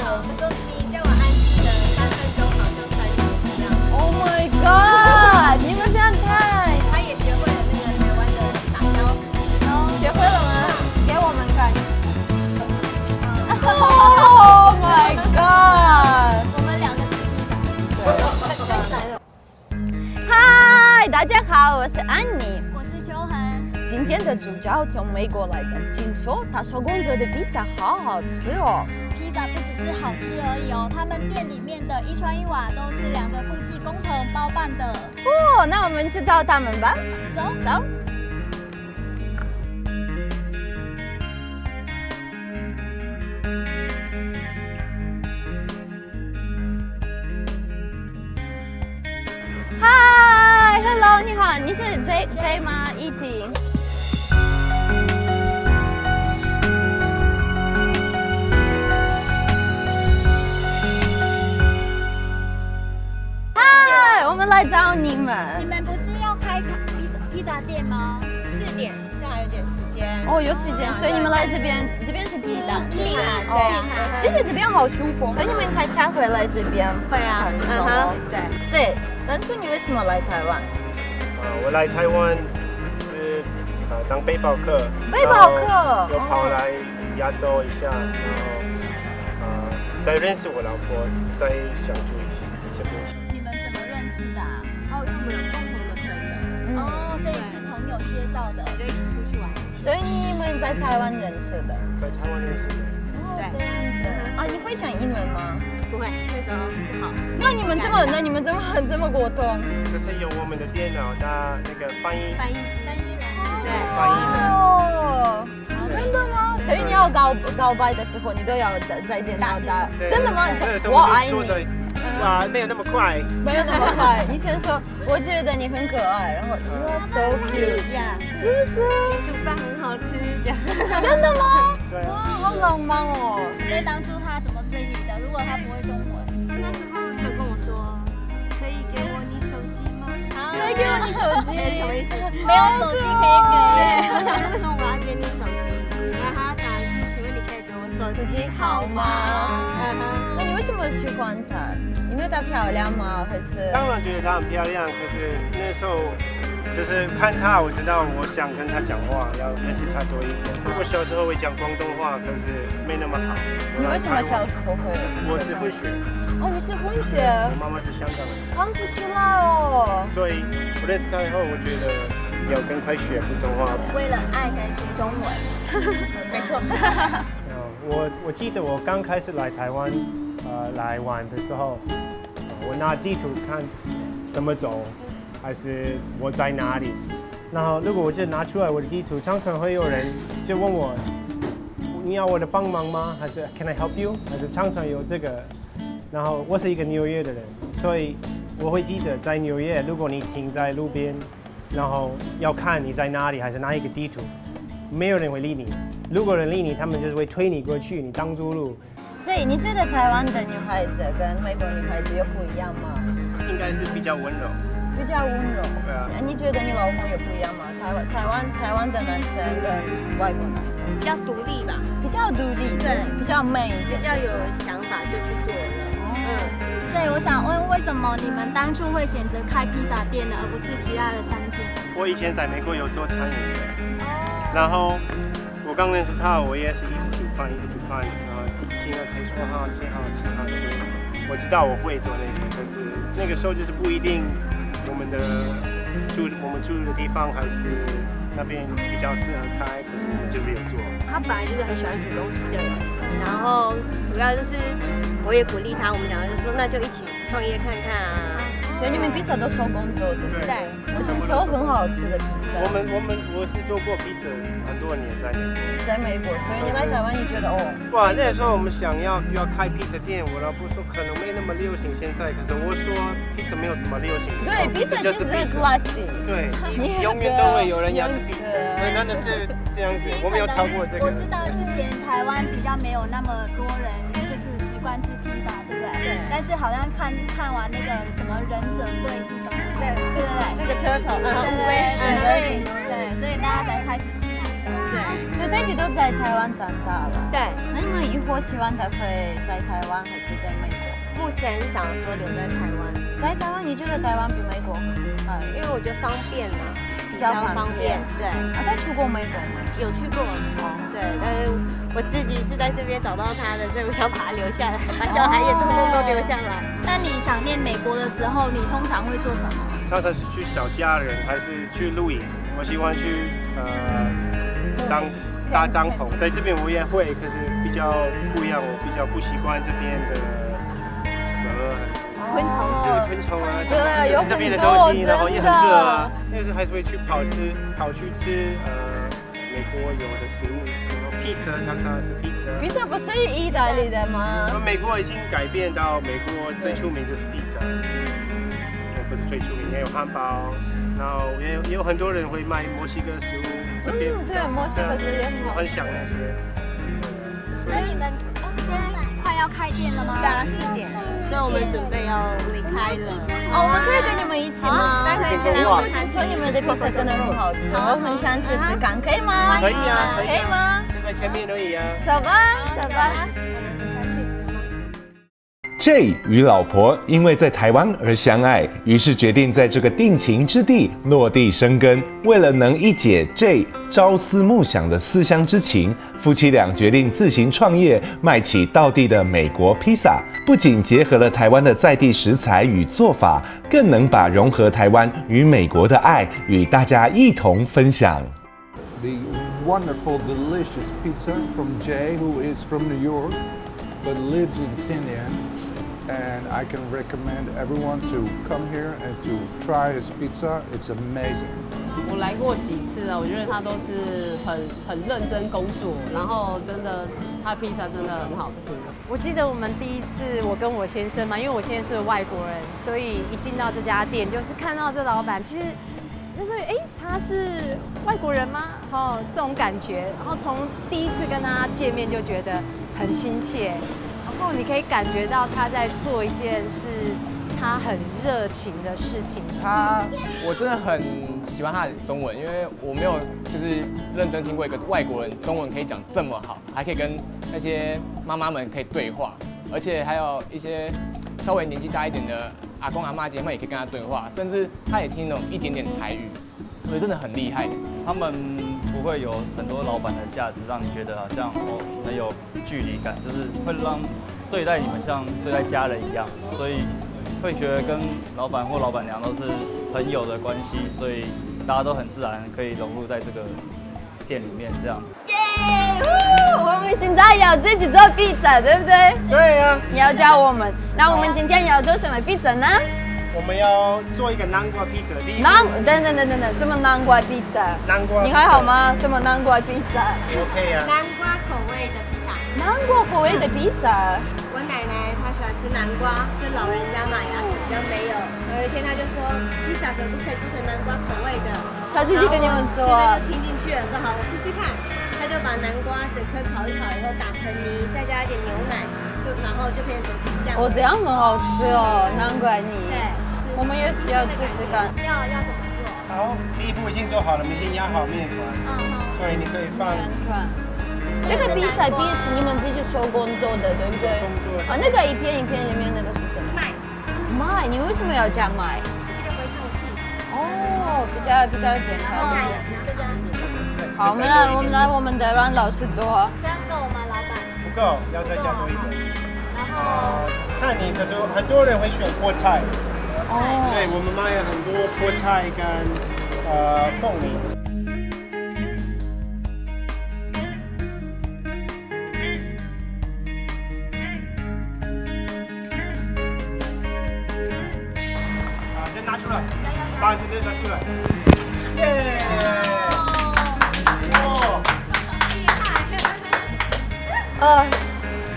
好。他说你叫我安静的3分钟好就3分这样。 Oh my god！ 你们这样看， 他也学会了那个台湾的打招呼。 学会了吗？给我们看。Oh my god！ 我们2个自己打。 嗨，大家好，我是安妮。 我是秋恒。 今天的主角从美国来的，听说他手工做的披萨好好吃哦。 披萨不只是好吃而已哦，他们店里面的一砖一瓦都是2个夫妻共同包办的。 哦，那我们去找他们吧。 走走。嗨 ，Hello， 你好，你是 J 吗 ？E.T. 嗨，我们来找你们。 你们不是要开披萨店吗？4点，现在还有点时间。 哦，有时间，所以你们来这边，这边是避档。 避寒， 对啊。其实这边好舒服，所以你们才会来这边。 会啊， 对。这，当初你为什么来台湾？ 我来台湾是当背包客， 背包客， 又跑来亚洲一下，然后再认识我老婆，再相处一些东西。 你们怎么认识的？ 哦，因为我们有共同的朋友。 哦，所以是朋友介绍的， 就一起出去玩。 所以你们在台湾认识的？ 在台湾认识的。 对。这样子。啊，你会讲英文吗？ 不会，那时候不好。 那你们怎么沟通？ 就是用我们的电脑那个翻译人。 对，翻译人。 哦，真的吗？所以你要告白的时候，你都要在电脑打。真的吗？我爱你。 哇，没有那么快。 没有那么快。你先说，我觉得你很可爱，然后 You are so cute， 是不是？ 煮饭很好吃，这样。 真的吗？ 对。 哇，好浪漫哦。 所以当初他怎么追你的？如果他不会中文， 他那时候就跟我说，可以给我你手机吗？ 可以给我你手机？ 什么意思？ 没有手机可以给。 我想说为什么我要给你手机？因为他讲的是，请问你可以给我手机好吗？ 那你为什么喜欢她？因为她漂亮吗？还是？ 当然觉得她很漂亮，可是那时候就是看她，我知道我想跟她讲话，要认识她多一点。我小时候会讲广东话，可是没那么好。 你为什么小时候会？ 我是混血。 哦，你是混血。 我妈妈是香港人。 看不出来哦。 所以我认识她以后，我觉得要赶快学普通话。 为了爱才学中文。 没错。 我记得我刚开始来台湾，来玩的时候，我拿地图看怎么走，还是我在哪里。然后如果我就拿出来我的地图，常常会有人就问我，你要我的帮忙吗？还是 Can I help you？ 还是常常有这个。然后我是一个纽约的人，所以我会记得在纽约，如果你停在路边，然后要看你在哪里，还是拿一个地图，没有人会理你。如果人理你，他们就是会推你过去，你挡住路。 所以你觉得台湾的女孩子跟美国女孩子有不一样吗？ 应该是比较温柔。 比较温柔。 对啊。 你觉得你老公有不一样吗？台湾的男生跟外国男生比较独立吧。 比较独立， 对， 比较 man 一点， 比较有想法就去做了。 对，我想问，为什么你们当初会选择开披萨店呢，而不是其他的餐厅？ 我以前在美国有做餐饮的，然后我刚认识他，我也是一直煮饭，然后听了他说好吃。我知道我会做那个，可是那个时候就是不一定我们住的地方还是那边比较适合开，可是我们就是有做。 他本来就是很喜欢煮东西的人，然后主要就是我也鼓励他，我们2个就说那就一起创业看看啊。 所以你们披萨都手工做的，对不对？我觉得手很好吃的披萨。 我是做过披萨很多年在美国。 所以你来台湾，你觉得哦？ 哇，那时候我们想要开披萨店，我老婆说可能没那么流行现在，可是我说披萨没有什么流行。 对，披萨就是 classic。 对，永远都会有人要吃披萨，所以真的是这样子。我没有超过这个。 我知道之前台湾比较没有那么多人就是习惯吃披萨，对不对？对。但是好像看完那个什么忍者龟是什么？对不对？ 那个 turtle， 对，所以大家才开始吃披萨。对。 所以大家都在台湾长大了。 对， 那你们以后希望他会在台湾还是在美国？ 目前是想说留在台湾。 在台湾，你觉得台湾比美国因为我觉得方便嘛， 比较方便。 对。 他去过美国吗？ 有去过。对，但是我自己是在这边找到他的，所以我想把他留下来，把小孩也通通都留下来。 那你想念美国的时候，你通常会做什么？ 常常是去找家人，还是去露营。我喜欢去搭帐篷，在这边我也会，可是比较不一样，我比较不习惯这边的蛇。 昆虫， 就是昆虫啊， 对， 就是这边的东西，然后也很热啊。但是还是会去跑去吃美国有的食物，披萨常常是披萨。 披萨不是意大利的吗？ 美国已经改变到美国最出名就是披萨，不是最出名，也有汉堡，然后也有很多人会卖墨西哥食物。 对，墨西哥食物也很好。 很想那些。 所以你们现在快要开店了吗？ 大概4点，所以我们准备要离开了。 我们可以跟你们一起吗？我听说你们的披萨真的很好吃，我很想吃吃看，可以吗？ 可以啊， 可以吗？ 就在前面而已啊。 走吧，走吧。 Jay 与老婆因为在台湾而相爱，于是决定在这个定情之地落地生根。为了能一解 Jay 朝思暮想的思乡之情，夫妻俩决定自行创业，卖起道地的美国披萨。不仅结合了台湾的在地食材与做法，更能把融合台湾与美国的爱与大家一同分享。 The wonderful, delicious pizza from Jay, who is from New York, but lives in San Diego.And I can recommend everyone to come here and to try his pizza. It's amazing. 我来过几次了，我觉得他都是很认真工作，然后真的他披萨真的很好吃。 我记得我们第一次我跟我先生嘛，因为我先生是外国人，所以一进到这家店就是看到这老板，其实那时候他是外国人吗？这种感觉，然后从第一次跟他见面就觉得很亲切。然后你可以感觉到他在做一件是他很热情的事情。 我真的很喜欢他的中文，因为我没有就是认真听过一个外国人中文可以讲这么好，还可以跟那些妈妈们可以对话，而且还有一些稍微年纪大一点的阿公阿嬷姐妹也可以跟他对话，甚至他也听懂一点点台语，所以真的很厉害。 他们不会有很多老板的价值，让你觉得好像很有距离感，就是会让对待你们像对待家人一样，所以会觉得跟老板或老板娘都是朋友的关系，所以大家都很自然可以融入在这个店里面这样。 耶！我们现在要自己做披萨，对不对？ 对呀。 你要教我们，那我们今天要做什么披萨呢？ 我们要做一个南瓜披萨。 等，什么南瓜披萨？ 南瓜。 你还好吗？什么南瓜披萨 ？OK 啊。 南瓜口味的披萨。 南瓜口味的披萨。 我奶奶她喜欢吃南瓜，跟老人家嘛牙齿比较没有。有一天她就说，披萨可不可以做成南瓜口味的？ 她自己跟你们说。 现在就听进去了，说好，我试试看。她就把南瓜整颗烤一烤以后打成泥，再加一点牛奶。然后就变成这样。 这样很好吃哦，南瓜泥。 对， 我们也要试试看。 要怎么做？ 好，第一步已经做好了，我们先压好面团。所以你可以放。 这个披萨皮是你们自己手工做的，对不对？那个一片一片里面那个是什么？麦。你为什么要加麦？ 比较不会透气。 比较健康。 就这样子。 好，我们的让老师做。 这样够吗，老板？ 不够，要再加多一点。 然后看你，可是很多人会选菠菜。对，我们卖了很多菠菜跟凤梨。人拿出来，把这个拿出来。耶！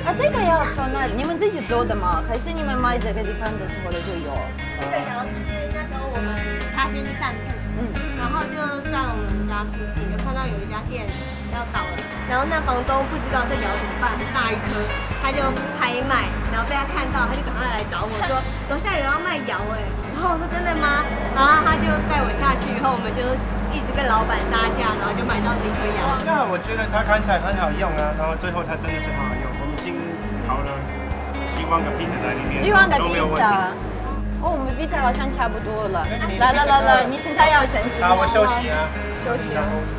啊，这个要从哪里？你们自己做的吗？还是你们买这个地方的时候就有？ 这个窑是那时候他先去散步，然后就在我们家附近就看到有一家店要倒了，然后那房东不知道这窑怎么办，很大一颗，他就拍卖，然后被他看到，他就赶快来找我说楼下有要卖窑哎，然后我说真的吗？然后他就带我下去，以后我们就一直跟老板杀价，然后就买到这颗窑。 那我觉得它看起来很好用啊，然后最后它真的是很好用。我们已经烤了几万个披萨在里面， 几万的披萨。哦，我们披萨好像差不多了。来，你现在要先吃吗？ 好，我休息啊。 休息啊。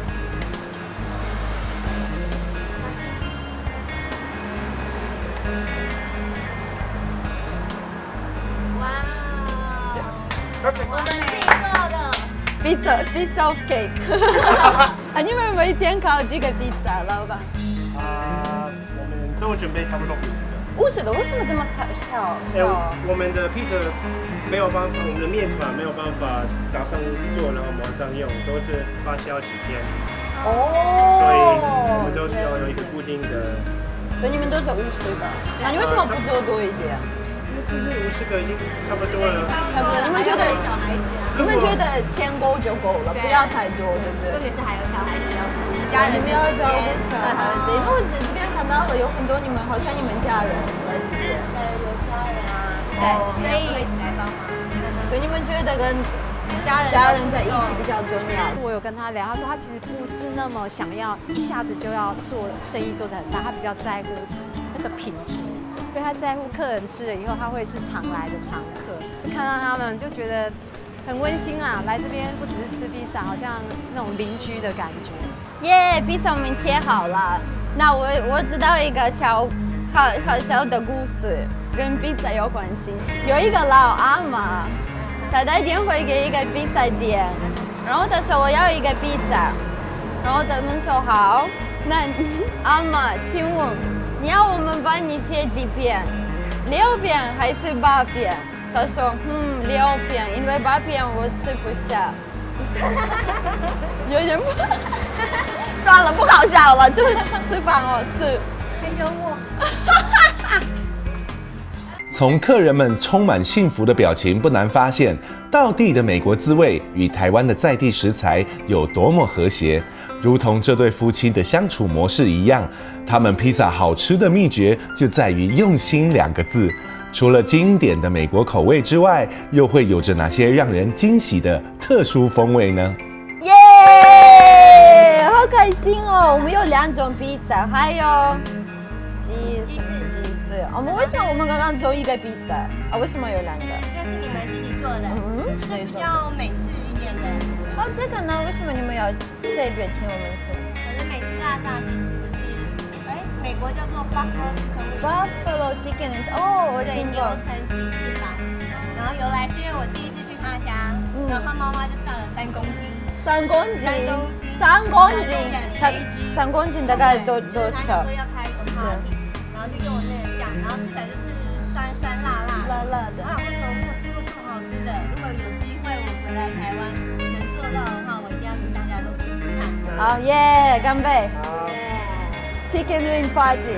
我们自己做的 pizza of cake 啊，你们每天烤几个披萨，老板？ 我们都准备差不多 50个，为什么这么少？ 我们的披萨没有办法，我们的面团没有办法早上做，然后晚上用，都是发酵几天。哦。所以我们都需要有一个固定的。 所以你们都做50个，那你为什么不做多一点？ 其实50个已经差不多了。 差不多，你们觉得钱够就够了，不要太多，对不对？ 重点是还有小孩子要顾，家人要照顾小孩子。因为我这边看到了有很多你们，好像你们家人来这边。 有家人啊。对，所以会一起来帮忙。 所以你们觉得跟家人在一起比较重要？ 我有跟他聊，他说他其实不是那么想要一下子就要做生意做得很大，他比较在乎那个品质。所以他在乎客人吃了以后，他会是常来的常客。看到他们就觉得很温馨啊，来这边不只是吃披萨，好像那种邻居的感觉。 耶，披萨我们切好了。那我知道一个好笑的故事，跟披萨有关系。有一个老阿妈，她打电话给一个披萨店，然后她说我要一个披萨，然后他们说好。那阿妈，请问你要我们帮你切几片？6片还是8片？他说6片，因为8片我吃不下。有点不，算了，不好笑了，就是吃饭哦，吃。 很幽默。 从客人们充满幸福的表情，不难发现，道地的美国滋味与台湾的在地食材有多么和谐。如同这对夫妻的相处模式一样，他们披萨好吃的秘诀就在于用心2个字。除了经典的美国口味之外，又会有着哪些让人惊喜的特殊风味呢？ 耶，好开心哦！我们有2种披萨，还有鸡翅。我们为什么我们刚刚做一个披萨啊？为什么有2个？ 这是你们自己做的，是比较美式一点的。 哦，这个呢？为什么你们要特别请我们吃？ 我的美式辣炸鸡翅就是，美国叫做 Buffalo chicken。哦，我听过。 牛层鸡翅膀，然后由来是因为我第一次去他家，然后他妈妈就炸了3公斤。 3公斤？3公斤？3公斤大概多少？ 他说要开一个 party， 然后就用我那个酱，然后吃起来就是酸酸辣辣的。我想说从没有吃过这么好吃的，如果有机会我回来台湾能做到的话，我一定要请大家都吃吃看。 好耶，干杯 ！Chicken wing party。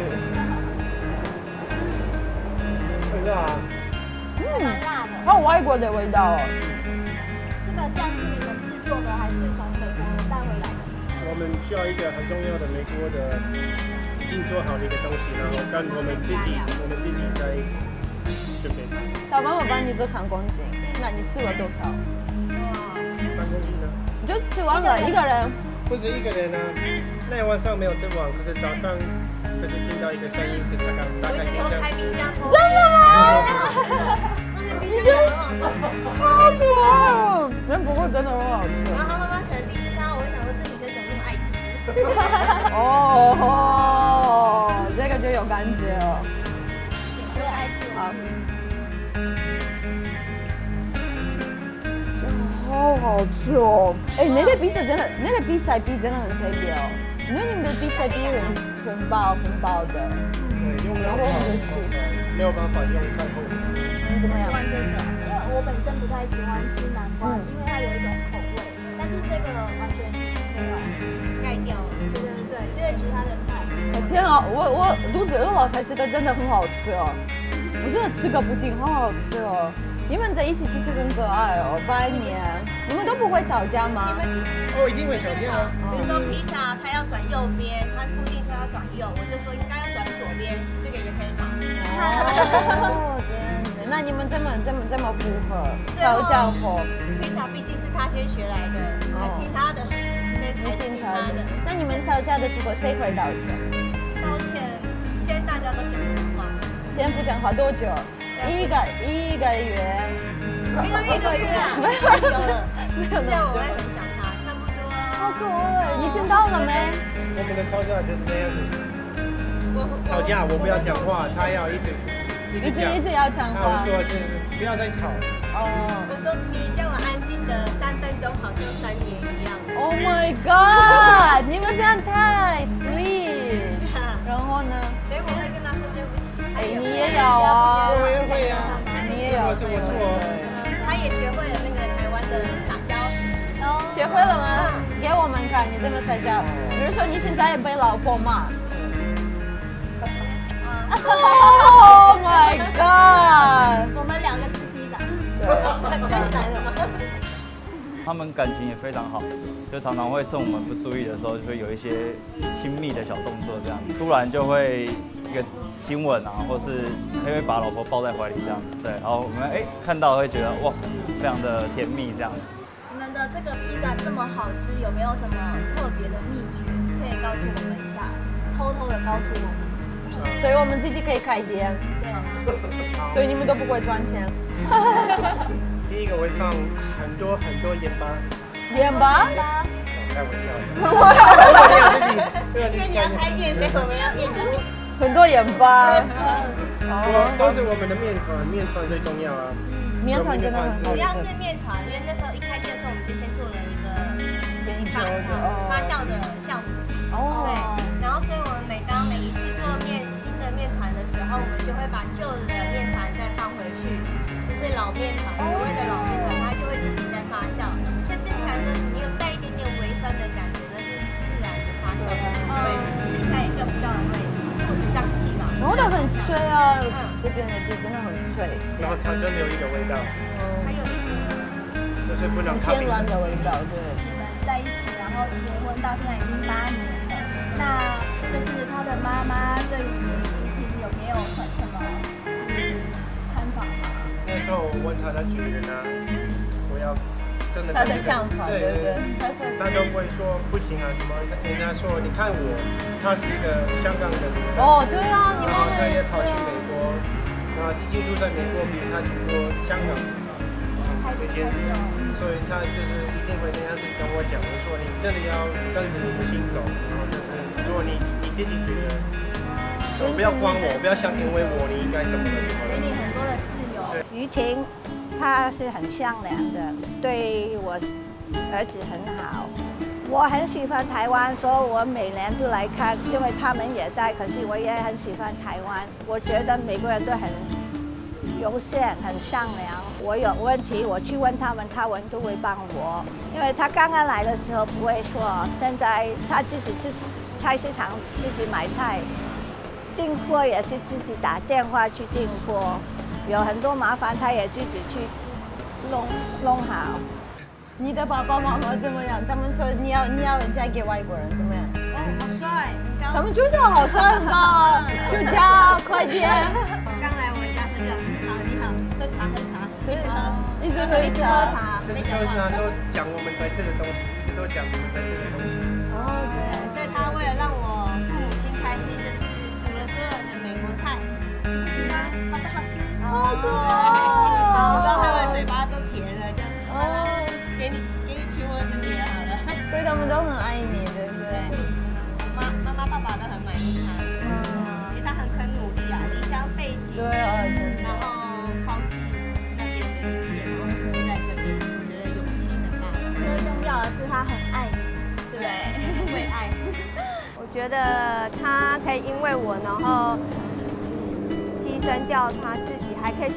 很辣啊。 蛮辣的。 好外国的味道哦。 这个酱是你们制作的，还是从美国带回来的？ 我们需要一个很重要的美国的已经做好的一个东西，然后跟我们自己在准备。 老板，我帮你做3公斤，那你吃了多少 ？3公斤呢？ 你就吃完了1个人？ 不止1个人啊，那晚上没有吃完，可是早上就是听到一个声音，是他刚打开冰箱。 真的吗？你觉得好可爱，不过真的很好吃。 然后他妈妈可能第一次看到我，想说这女生怎么那么爱吃？ 哦，这个就有感觉了。 最爱吃的好好吃哦！那个披萨真的很特别哦，因为你们的披萨皮很薄的。 对，用了没有办法用太厚。 你怎么样？ 喜欢这个，因为我本身不太喜欢吃南瓜，因为它有一种口味， 但是这个完全没有盖掉了。 对，所以其他的菜。 天啊，我肚子饿了，才觉得真的很好吃哦。我觉得吃个布丁好好吃哦。你们在一起其实很可爱哦，8年，你们都不会吵架吗？ 一定会吵架啊。 比如说披萨，它要转右边，它固定说要转右，我就说应该要转左边，这个也可以吵。 哦，这样子，那你们怎么符合？吵架后， 披萨毕竟是他先学来的，听他的，所以才听他的。 那你们吵架的时候谁会道歉？ 道歉，先大家都先不讲话。 先不讲话多久？一个月。 没有1个月了，太久了。这样我会很想他，差不多。 好可爱，你听到了没？ 我们的吵架就是那样子。吵架我不要讲话，他要一直要讲话。 我说就是不要再吵。 我说你叫我安静的3分钟，好像3年一样。 Oh my god！ 你们这样太 sweet。然后呢？ 所以我会跟他说对不起。 你也有啊？ 我也会啊。 你也有。 是我错。 他也学会了那个台湾的撒娇。 学会了吗？给我们看你怎么撒娇。比如说你现在也被老婆骂。Oh my god！ 我们2个吃披萨。 对。 他们感情也非常好，就常常会趁我们不注意的时候，就会有一些亲密的小动作，这样突然就会一个亲吻啊，或是他会把老婆抱在怀里这样子，对，然后我们看到会觉得哇，非常的甜蜜这样子。 你们的这个披萨这么好吃，有没有什么特别的秘诀可以告诉我们一下？偷偷的告诉我们， 所以我们自己可以开店。对，所以你们都不会赚钱。 第一个我会放很多盐巴。 盐巴？ 开玩笑。 因为你要开店，所以我们要面团。 很多盐巴。 都是我们的面团最重要啊。 面团真的很好。 主要是面团，因为那时候一开店的时候，我们就先做了一个发酵的项目。对，然后所以我们每一次做新的面团的时候，我们就会把旧的面团再放回去，就是老面团，所谓的老面团，它就会自己在发酵，所以吃起来呢，你有带一点点微酸的感觉，那是自然的发酵的风味，吃起来也就比较会肚子胀气嘛。 然后它很脆啊，这边的皮真的很脆。 然后它真的有一个味道， 还有一个就是不能天然的味道，对。 你们在一起，然后结婚到现在已经8年了，那就是他的妈妈对于怡婷有没有什么就是看法吗？ 那时候我问他觉得呢，我要真的他的想法，对不对？ 他都不会说不行啊什么，人家说你看我，她是一个香港的女生。 哦，对啊，你妈妈她也跑去美国，然后已经住在美国比她住过香港时间，所以她就是一定会那样子跟我讲，我说你真的要跟着你的心走，然后就是如果你自己觉得，不要光我，不要想因为我你应该怎么了怎么了。 给你很多的自由。 于婷，她是很善良的，对我儿子很好。我很喜欢台湾，所以我每年都来看，因为他们也在。可是我也很喜欢台湾，我觉得美国人都很友善、很善良。我有问题，我去问他们，他们都会帮我。因为他刚刚来的时候不会说，现在他自己去菜市场自己买菜，订货也是自己打电话去订货，有很多麻烦他也自己去弄好。 你的爸爸妈妈怎么样？他们说你要嫁给外国人怎么样？ 哦，好帅，很高。 他们就是好帅很高，出家快点。 刚来我们家是就你好，喝茶， 一直喝茶， 就是他都讲我们在吃的东西，一直都讲我们在吃的东西。 哦，对，所以他为了让我父母亲开心，就是煮了所有的美国菜，行不行啊？好不好吃？ 好可爱， 一直煮到他们嘴巴都甜了，就给你娶我的女儿好了。 所以他们都很爱你，对不对？ 妈妈爸爸都很满意他，因为他很肯努力啊，离乡背景， 对啊， 然后抛弃那边的一切，然后住在这边，我觉得勇气很大。 最重要的是他很爱你，对不对？ 为爱。我觉得他可以因为我，然后牺牲掉他自己，还可以去旅行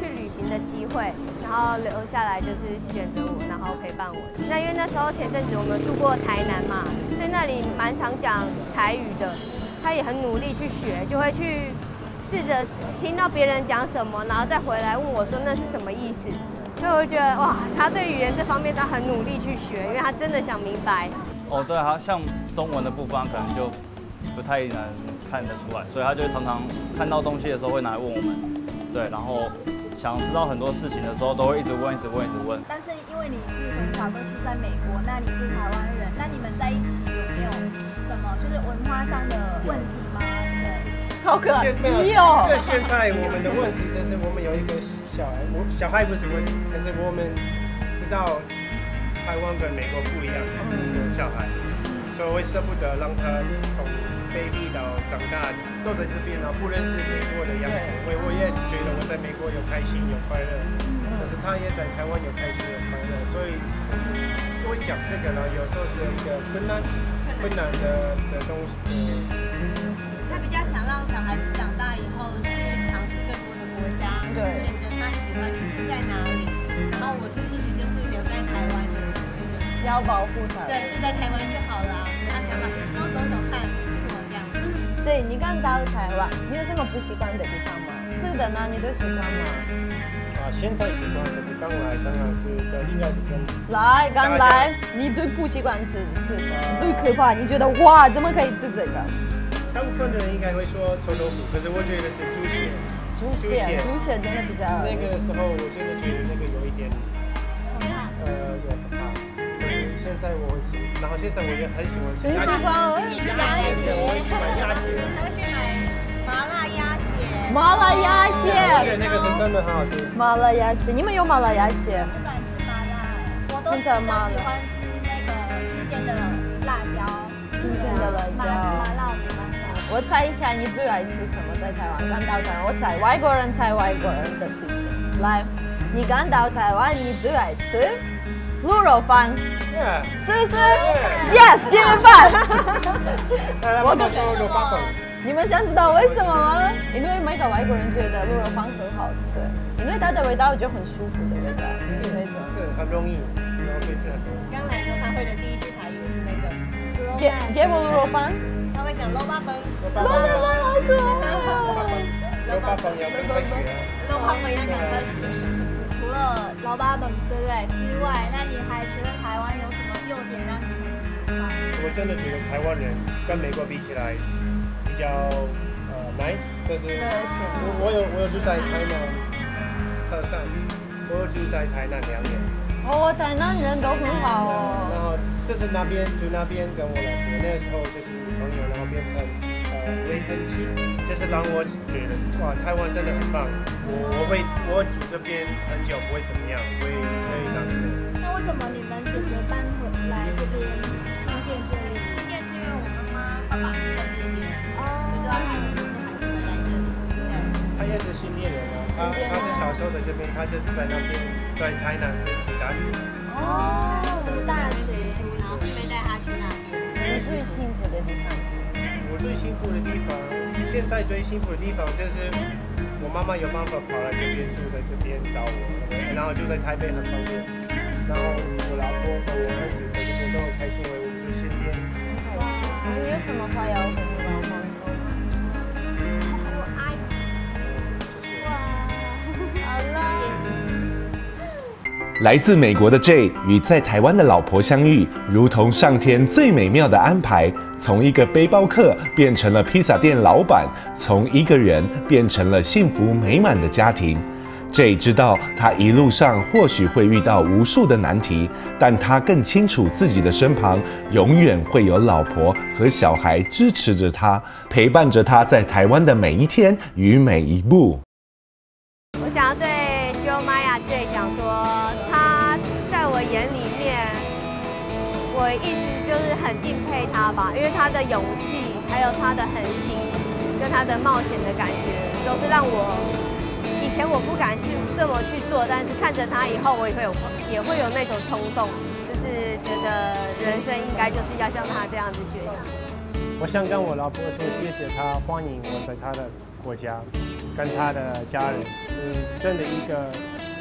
的机会，然后留下来就是选择我，然后陪伴我。那因为那时候前阵子我们住过台南嘛，所以那里蛮常讲台语的，他也很努力去学，就会去试着听到别人讲什么，然后再回来问我说那是什么意思。所以我就觉得哇，他对语言这方面他很努力去学，因为他真的想明白。 哦，对，好像中文的部分可能就不太能看得出来，所以他就常常看到东西的时候会拿来问我们，对，然后想知道很多事情的时候都会一直问。 但是因为你是从小都住在美国，那你是台湾人，那你们在一起有没有什么就是文化上的问题吗？对， 好可爱哟。对，现在我们的问题就是我们有一个小孩不是问题，但是我们知道台湾跟美国不一样，有小孩，所以我舍不得让他从 baby 到长大都在这边，然后不认识美国的样子。我也觉得我在美国有开心有快乐，但是他也在台湾有开心有快乐，所以我讲这个呢，有时候是一个困难的东西。 他比较想让小孩子长大以后去尝试更多的国家，选择他喜欢去住在哪里。然后我是一直就是留在台湾的人， 要保护他。 对，住在台湾就好了。他想法是，然后走走看。 所以你刚到台湾，你有什么不习惯的地方吗？吃的呢，你都喜欢吗？ 现在习惯，可是刚来当然是应该是跟刚来，你最不习惯吃什么？最可怕，你觉得哇，怎么可以吃这个？ 大部分的人应该会说臭豆腐，可是我觉得是猪血。 猪血真的比较。 那个时候我真的觉得那个有一点，有很怕。可是现在我会吃，然后现在我也很喜欢吃。 很喜欢， 我也去买鸭血， 我也去买鸭血。 他会去买麻辣鸭血。 麻辣鸭血， 那个是真的很好吃。 麻辣鸭血，你们有麻辣鸭血？ 不敢吃麻辣，我都比较喜欢吃那个新鲜的辣椒。 新鲜的辣椒。 麻辣我没办法。 我猜一下，你最爱吃什么？在台湾，刚到台湾，我猜外国人猜外国人的事情。来，你刚到台湾，你最爱吃卤肉饭，是不是 ？Yes， 鸡肉饭。 我跟说8本。 你们想知道为什么吗？因为每个外国人觉得卤肉饭很好吃，因为它的味道就很舒服的味道，是那种。 是很容易，然后可以吃很多。 刚来的时候他会的第一句台语是那个， 给我卤肉饭。 他会讲肉巴崩， 肉巴崩好可爱哦。 肉巴崩要跟快学。 肉巴崩要赶快学。 除了肉巴崩对不对之外，那你还觉得台湾有什么优点让你很喜欢？ 我真的觉得台湾人跟美国比起来比较nice， 但是我有住在台南2山，我有住在台南2年。 哦，台南人都很好哦。 然后就是那边跟我老婆，那个时候就是女朋友，然后变成未婚妻，就是让我觉得哇，台湾真的很棒。我住这边很久不会怎么样，会让你。 那为什么你们选择搬回来这边新店这里？ 新店是因为我妈妈、爸爸住在这边，就知道他们现在还是会在这里。对。 他也是新店人啊，他是小时候在这边，他就是在那边在台南是读大学。 读大学， 然后顺便带他去那边。 你最幸福的地方是什么？ 我最幸福的地方，现在最幸福的地方就是我妈妈有办法跑来这边住在这边找我，然后就在台北很方便。然后我老婆和我儿子在这边都很开心，因为我住新店。 哇，你有什么话要跟你老公说吗？ 我爱你。哇，好了。 来自美国的 Jay 与在台湾的老婆相遇，如同上天最美妙的安排。从一个背包客变成了披萨店老板，从一个人变成了幸福美满的家庭。Jay 知道他一路上或许会遇到无数的难题，但他更清楚自己的身旁永远会有老婆和小孩支持着他，陪伴着他在台湾的每一天与每一步。 我想要对 Jeremiah Jay 讲说，他在我眼里面，我一直就是很敬佩他吧，因为他的勇气，还有他的恒心，跟他的冒险的感觉，都是让我以前我不敢去这么去做，但是看着他以后，我也会有那种冲动，就是觉得人生应该就是要像他这样子学习。 我想跟我老婆说，谢谢她欢迎我在她的国家，跟她的家人，是真的一个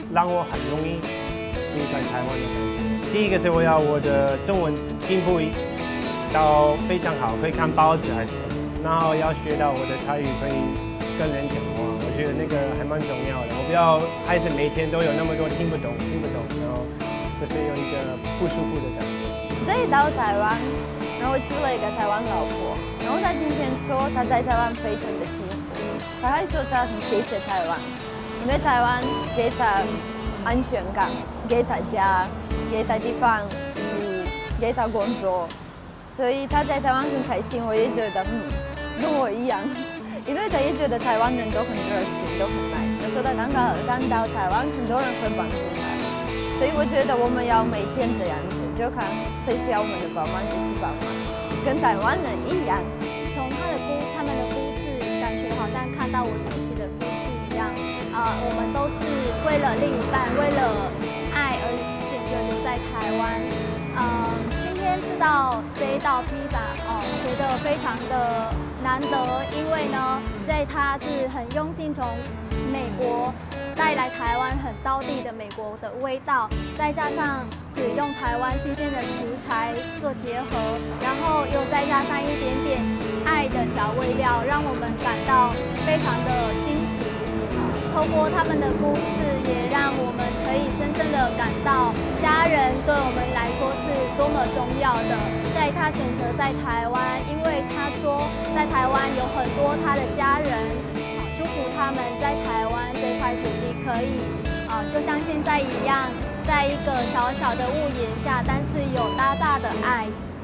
让我很容易住在台湾的感觉。第一个是我要我的中文进步到非常好，可以看报纸还是什么，然后要学到我的台语可以跟人讲话，我觉得那个还蛮重要的。我不要还是每天都有那么多听不懂，然后就是有一个不舒服的感觉。 所以到台湾，然后娶了一个台湾老婆，然后他今天说他在台湾非常的幸福，他还说他很谢谢台湾，因为台湾给他安全感，给他家，给他地方住，给他工作，所以他在台湾很开心。我也觉得，跟我一样，因为他也觉得台湾人都很热情，都很 nice。那时候他刚到台湾，很多人会帮助他，所以我觉得我们要每天这样子，就看谁需要我们的帮忙就去帮忙，跟台湾人一样。 从他们的故事，感觉好像看到我自己的故事一样。我们都是为了另一半，为了爱而选择留在台湾。今天吃到这一道披萨，觉得非常的难得，因为呢，它是很用心从美国带来台湾很道地的美国的味道，再加上使用台湾新鲜的食材做结合，然后又再加上一点点爱的调味料，让我们感到非常的幸福。透过他们的故事，也让我们可以深深的感到家人对我们来说是多么重要的。在他选择在台湾，因为他说在台湾有很多他的家人，祝福他们在台湾这块土地可以就像现在一样，在一个小小的屋檐下，但是有大大的爱。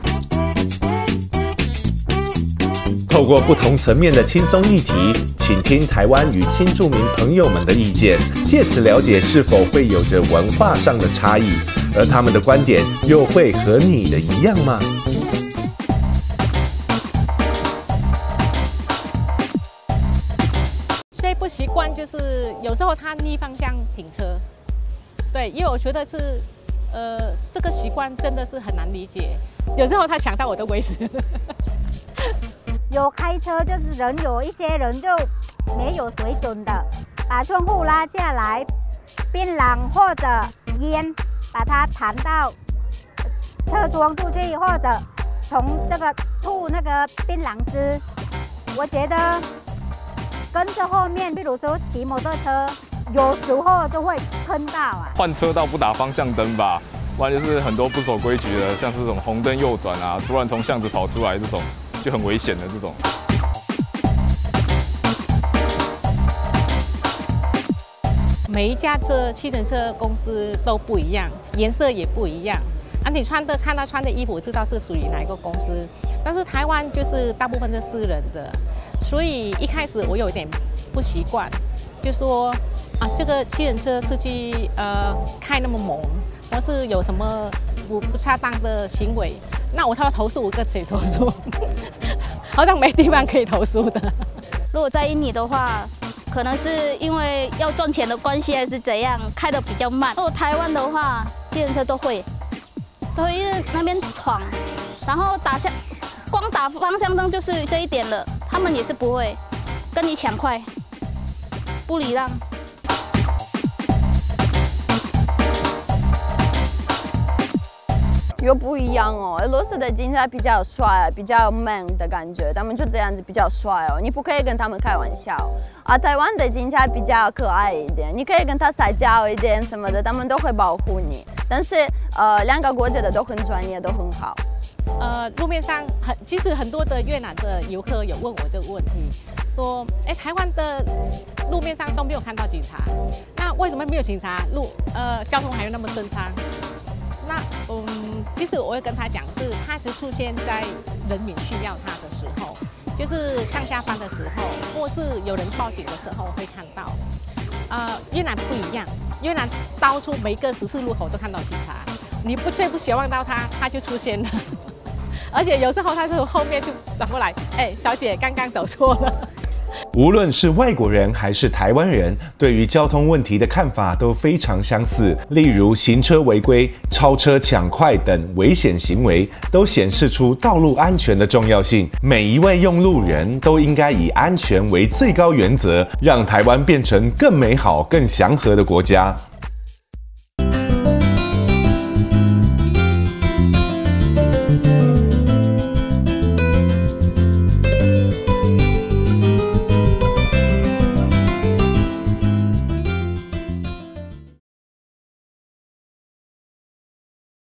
透过不同层面的轻松议题，倾听台湾与新住民朋友们的意见，借此了解是否会有着文化上的差异，而他们的观点又会和你的一样吗？ 最不习惯就是有时候他逆方向停车，对，因为我觉得是这个习惯真的是很难理解，有时候他抢到我的位置。 有开车就是有一些人就没有水准的，把窗户拉下来，槟榔或者烟把它弹到车窗出去，或者从这个吐那个槟榔汁。我觉得跟着后面，比如说骑摩托车，有时候就会碰到啊。 换车道不打方向灯吧，不然就是很多不守规矩的，像是这种红灯右转啊，突然从巷子跑出来这种。就很危险的这种。 每一家汽车公司都不一样，颜色也不一样。你看到穿的衣服，知道是属于哪一个公司。但是台湾就是大部分是私人的，所以一开始我有点不习惯，就说这个汽车司机开那么猛，或是有什么不恰当的行为。那他要投诉，我跟谁投诉？好像没地方可以投诉的。 如果在印尼的话，可能是因为要赚钱的关系，还是怎样，开得比较慢。如果台湾的话，计程车都会那边闯，然后光打方向灯就是这一点了，他们也是不会跟你抢快，不礼让。 又不一样哦，俄罗斯的警察比较帅，比较 man 的感觉，他们就这样子比较帅哦，你不可以跟他们开玩笑。台湾的警察比较可爱一点，你可以跟他撒娇一点什么的，他们都会保护你。但是两个国家的都很专业，都很好。 路面上其实很多的越南的游客有问我这个问题，说，台湾的路面上都没有看到警察，那为什么没有警察？交通还有那么顺畅？那其实我会跟他讲，是他只出现在人民需要他的时候，就是上下班的时候，或是有人报警的时候会看到。越南不一样，越南到处每个14路口都看到警察，你最不希望到他就出现了，而且有时候他从后面就转过来，小姐刚刚走错了。 无论是外国人还是台湾人，对于交通问题的看法都非常相似。例如行车违规、超车抢快等危险行为，都显示出道路安全的重要性。每一位用路人都应该以安全为最高原则，让台湾变成更美好、更祥和的国家。